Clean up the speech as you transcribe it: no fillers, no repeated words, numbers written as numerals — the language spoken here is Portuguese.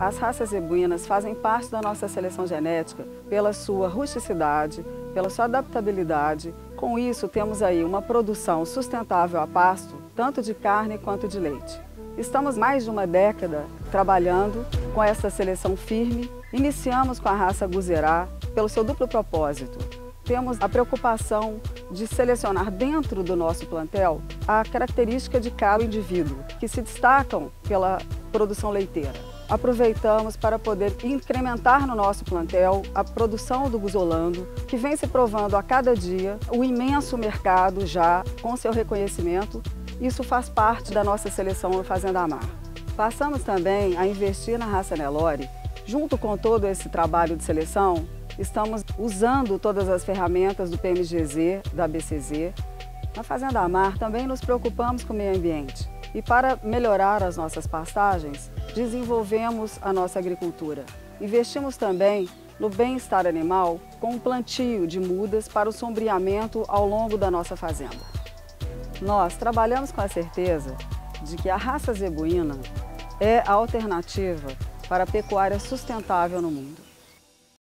As raças zebuínas fazem parte da nossa seleção genética pela sua rusticidade, pela sua adaptabilidade. Com isso, temos aí uma produção sustentável a pasto, tanto de carne quanto de leite. Estamos mais de uma década trabalhando com essa seleção firme. Iniciamos com a raça Guzerá pelo seu duplo propósito. Temos a preocupação de selecionar dentro do nosso plantel a característica de cada indivíduo, que se destacam pela produção leiteira. Aproveitamos para poder incrementar no nosso plantel a produção do Guzolando, que vem se provando a cada dia o imenso mercado já com seu reconhecimento. Isso faz parte da nossa seleção no Fazenda Amar. Passamos também a investir na raça Nelore. Junto com todo esse trabalho de seleção, estamos usando todas as ferramentas do PMGZ, da BCZ. Na Fazenda Amar também nos preocupamos com o meio ambiente. E para melhorar as nossas pastagens, desenvolvemos a nossa agricultura. Investimos também no bem-estar animal com um plantio de mudas para o sombreamento ao longo da nossa fazenda. Nós trabalhamos com a certeza de que a raça zebuína é a alternativa para a pecuária sustentável no mundo.